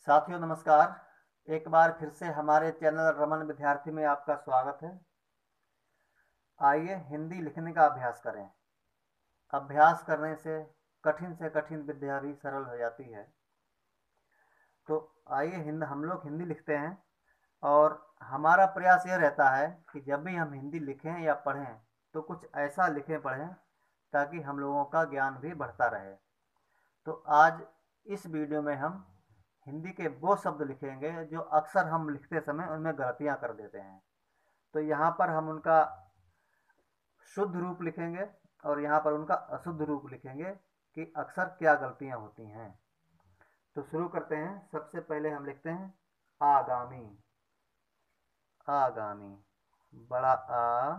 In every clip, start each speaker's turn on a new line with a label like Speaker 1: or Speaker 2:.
Speaker 1: साथियों नमस्कार। एक बार फिर से हमारे चैनल रमन विद्यार्थी में आपका स्वागत है। आइए हिंदी लिखने का अभ्यास करें। अभ्यास करने से कठिन विद्या भी सरल हो जाती है। तो आइए हम लोग हिंदी लिखते हैं और हमारा प्रयास यह रहता है कि जब भी हम हिंदी लिखें या पढ़ें तो कुछ ऐसा लिखें पढ़ें ताकि हम लोगों का ज्ञान भी बढ़ता रहे। तो आज इस वीडियो में हम हिंदी के वो शब्द लिखेंगे जो अक्सर हम लिखते समय उनमें गलतियां कर देते हैं। तो यहाँ पर हम उनका शुद्ध रूप लिखेंगे और यहाँ पर उनका अशुद्ध रूप लिखेंगे कि अक्सर क्या गलतियां होती हैं। तो शुरू करते हैं। सबसे पहले हम लिखते हैं आगामी। आगामी, बड़ा आ,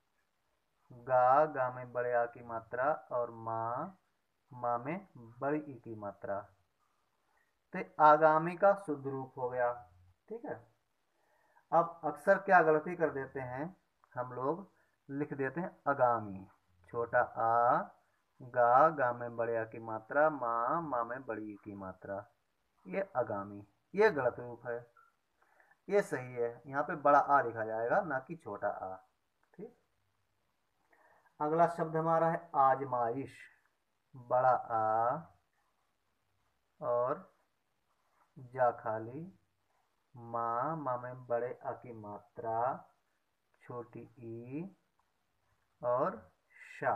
Speaker 1: गा में बड़े आ की मात्रा और माँ में बड़ी ई की मात्रा। तो आगामी का शुद्ध रूप हो गया। ठीक है। अब अक्सर क्या गलती कर देते हैं हम लोग, लिख देते हैं आगामी। छोटा आ, गा में बड़े आ की मात्रा, माँ में बड़ी ई की मात्रा। ये आगामी, ये गलत रूप है। ये सही है, यहाँ पे बड़ा आ लिखा जाएगा ना कि छोटा आ। ठीक। अगला शब्द हमारा है आजमाइश। बड़ा आ और जा खाली, माँ में बड़े आ की मात्रा, छोटी ई और शा।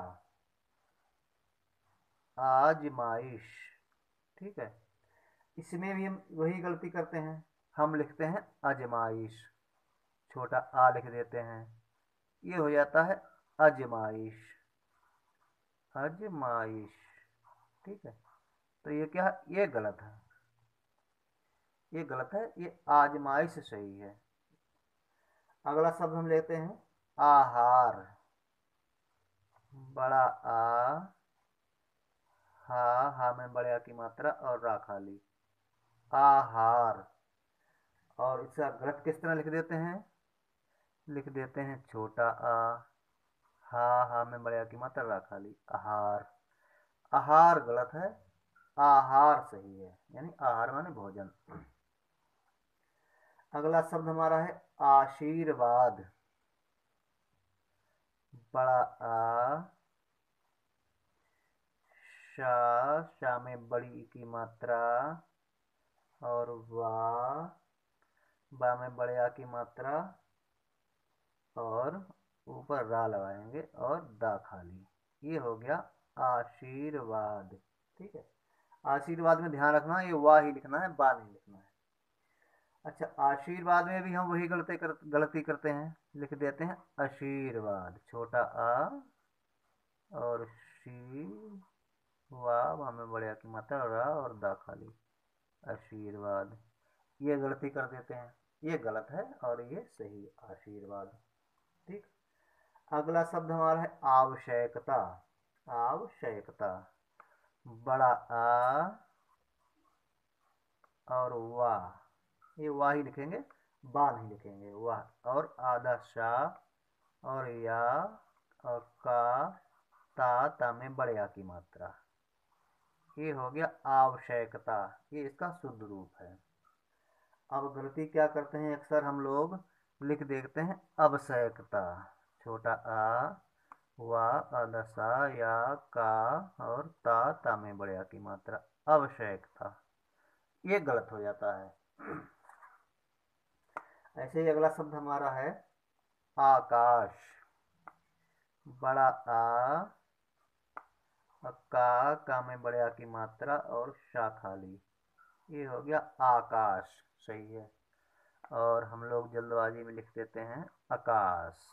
Speaker 1: आजमाइश। ठीक है। इसमें भी हम वही गलती करते हैं, हम लिखते हैं अजमाइश, छोटा आ लिख देते हैं। ये हो जाता है अजमाइश। अजमाइश। ठीक है। तो ये क्या है, ये गलत है। ये गलत है, ये आजमाइश सही है। अगला शब्द हम लेते हैं आहार। बड़ा आ, हा में बड़े आ की मात्रा और रा खाली, आहार। और इसका गलत किस तरह लिख देते हैं, लिख देते हैं छोटा आ, हा में बड़े आ की मात्रा रा खाली, आहार। आहार गलत है, आहार सही है, यानी आहार माने भोजन। अगला शब्द हमारा है आशीर्वाद। बड़ा आ, शा में बड़ी की मात्रा और बा में बड़े आ की मात्रा और ऊपर रा लगाएंगे और दा खाली। ये हो गया आशीर्वाद। ठीक है। आशीर्वाद में ध्यान रखना ये वाह ही लिखना है, बा नहीं लिखना है। अच्छा, आशीर्वाद में भी हम वही गलती करते हैं, लिख देते हैं आशीर्वाद, छोटा आ और शी, वाह में बड़े आ की मात्रा रा और दा खाली, आशीर्वाद। ये गलती कर देते हैं, ये गलत है और ये सही, आशीर्वाद। ठीक। अगला शब्द हमारा है आवश्यकता। आवश्यकता, बड़ा आ और वाह, ये वाह ही लिखेंगे, बा नहीं लिखेंगे, वाह। और आधा शाह और या और का, ता में बड़े आ की मात्रा। ये हो गया आवश्यकता, ये इसका शुद्ध रूप है। अब गलती क्या करते हैं अक्सर हम लोग, लिख देते हैं आवश्यकता, छोटा आ, वाह आधा सा या का और ता में बड़े आ की मात्रा, आवश्यकता। ये गलत हो जाता है। ऐसे ही अगला शब्द हमारा है आकाश। बड़ा आ, का में बड़े आ की मात्रा और शा खाली, ये हो गया आकाश, सही है। और हम लोग जल्दबाजी में लिख देते हैं आकाश,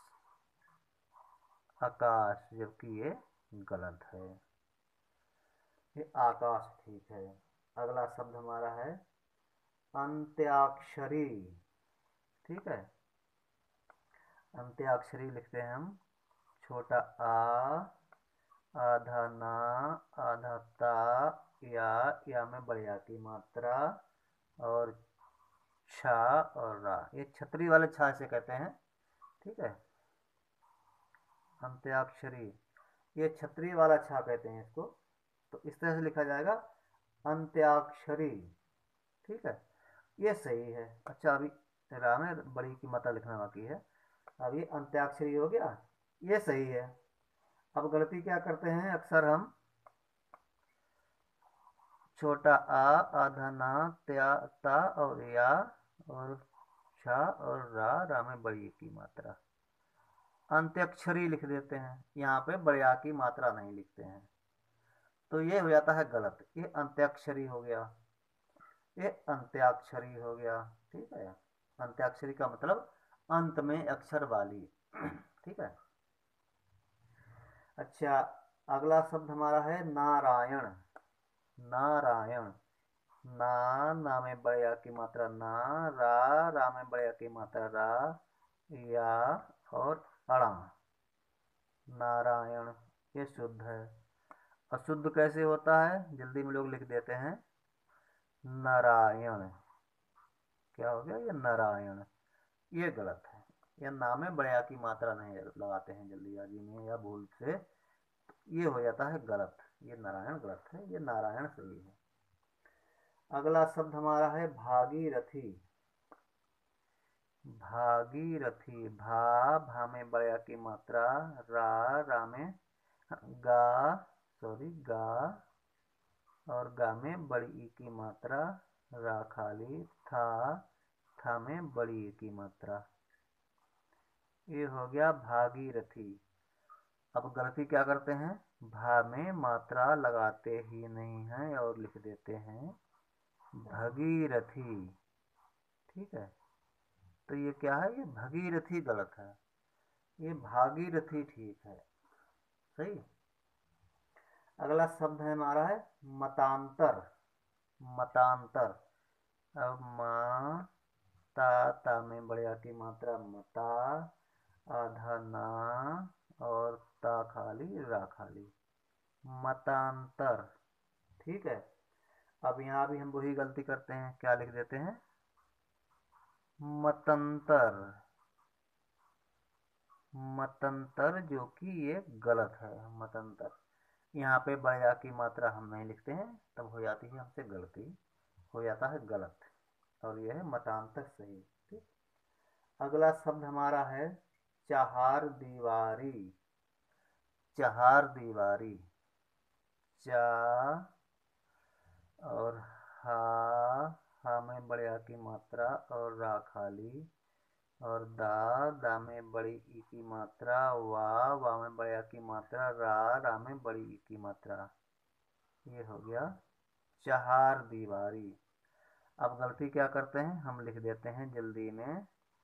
Speaker 1: आकाश, जबकि ये गलत है। ये आकाश ठीक है। अगला शब्द हमारा है अंत्याक्षरी। ठीक है। अंत्याक्षरी लिखते हैं हम, छोटा आ, आधा ना, आधा ता, या में बड़े आ की मात्रा और छा और रा, ये छतरी वाले छा से कहते हैं। ठीक है। अंत्याक्षरी, ये छतरी वाला छा कहते हैं इसको। तो इस तरह से लिखा जाएगा अंत्याक्षरी। ठीक है। ये सही है। अच्छा, अभी रा में बड़ी की मात्रा लिखना बाकी है। अब ये अंत्याक्षरी हो गया, ये सही है। अब गलती क्या करते हैं अक्सर हम, छोटा आ, आधा ना, त्या, ता और या और छा और रा में बड़ी की मात्रा, अंत्याक्षरी लिख देते हैं, यहाँ पे बड़े आ की मात्रा नहीं लिखते हैं, तो ये हो जाता है गलत। ये अंत्याक्षरी हो गया, ये अंत्याक्षरी हो गया। ठीक है, अंत्याक्षरी का मतलब अंत में अक्षर वाली। ठीक है। अच्छा, अगला शब्द हमारा है नारायण। नारायण, ना, ना में बड़े आ की मात्रा ना, रा में बड़े आ की मात्रा रा, या और अड़ा, नारायण, ये शुद्ध है। अशुद्ध कैसे होता है, जल्दी में लोग लिख देते हैं नारायण। क्या हो गया, ये नारायण, ये गलत है। या नाम में बड़े आ की मात्रा नहीं लगाते हैं जल्दीबाजी में या भूल से, ये हो जाता है गलत। ये नारायण गलत है, ये नारायण सही है। अगला शब्द हमारा है भागीरथी। भागीरथी, भा में बड़े आ की मात्रा रा में गा, सॉरी गा, और गा में बड़ी ई की मात्रा, रा खाली, था में बड़ी ई की मात्रा, ये हो गया भागीरथी। अब गलती क्या करते हैं, भा में मात्रा लगाते ही नहीं हैं और लिख देते हैं भगीरथी। ठीक है, तो ये क्या है, ये भगीरथी गलत है, ये भागीरथी ठीक है। सही। अगला शब्द है हमारा है मतांतर। मतांतर, अब मा, ता में बड़े आ की मात्रा मता, आधा ना और ता खाली, रा खाली, मतांतर। ठीक है। अब यहाँ भी हम वही गलती करते हैं, क्या लिख देते हैं, मतंतर। मतंतर, जो कि ये गलत है, मतंतर। यहाँ पे बया की मात्रा हम नहीं लिखते हैं, तब हो जाती है हमसे गलती, हो जाता है गलत, और यह है मतांतर सही। ठीक। अगला शब्द हमारा है चहार दीवारी। चहार दीवारी, चा और हा में बड़े आ की मात्रा और रा खाली, और दा में बड़ी ई की मात्रा, वा में बड़े आ की मात्रा, रा में बड़ी ई की मात्रा, ये हो गया चहार दीवारी। अब गलती क्या करते हैं, हम लिख देते हैं जल्दी में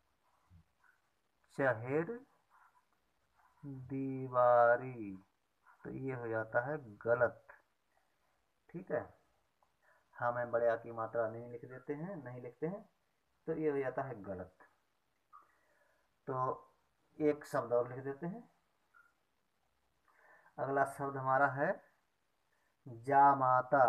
Speaker 1: चहेर दीवारी, तो ये हो जाता है गलत। ठीक है, हमें बड़े आ की मात्रा नहीं लिख देते हैं, नहीं लिखते हैं, तो ये हो जाता है गलत। तो एक शब्द और लिख देते हैं। अगला शब्द हमारा है जामाता।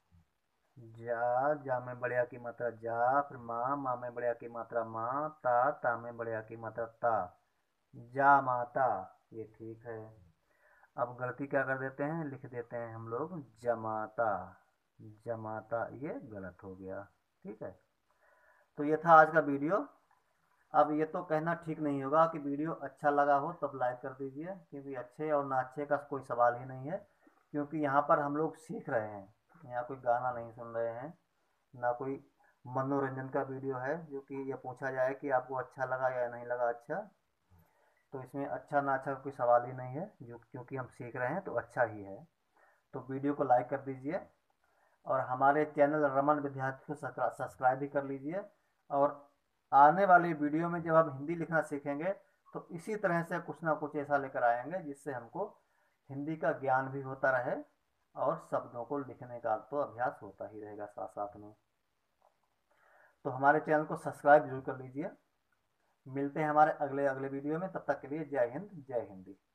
Speaker 1: जा में बड़े आ की मात्रा जा, फिर माँ में बड़े आ की मात्रा माँ, ता में बड़े आ की मात्रा ता, जामाता, ये ठीक है। अब गलती क्या कर देते हैं, लिख देते हैं हम लोग जमाता। जमाता, ये गलत हो गया। ठीक है, तो ये था आज का वीडियो। अब ये तो कहना ठीक नहीं होगा कि वीडियो अच्छा लगा हो तब लाइक कर दीजिए, क्योंकि अच्छे और ना अच्छे का कोई सवाल ही नहीं है, क्योंकि यहाँ पर हम लोग सीख रहे हैं, यहाँ कोई गाना नहीं सुन रहे हैं, ना कोई मनोरंजन का वीडियो है जो कि ये पूछा जाए कि आपको अच्छा लगा या नहीं लगा अच्छा। तो इसमें अच्छा ना अच्छा कोई सवाल ही नहीं है, जो क्योंकि हम सीख रहे हैं तो अच्छा ही है। तो वीडियो को लाइक कर दीजिए, और हमारे चैनल रमन विद्यार्थी को सब्सक्राइब भी कर लीजिए। और आने वाली वीडियो में जब हम हिंदी लिखना सीखेंगे तो इसी तरह से कुछ ना कुछ ऐसा लेकर आएंगे जिससे हमको हिंदी का ज्ञान भी होता रहे और शब्दों को लिखने का तो अभ्यास होता ही रहेगा साथ साथ में। तो हमारे चैनल को सब्सक्राइब जरूर कर लीजिए। मिलते हैं हमारे अगले वीडियो में, तब तक के लिए जय हिंद जय हिंदी।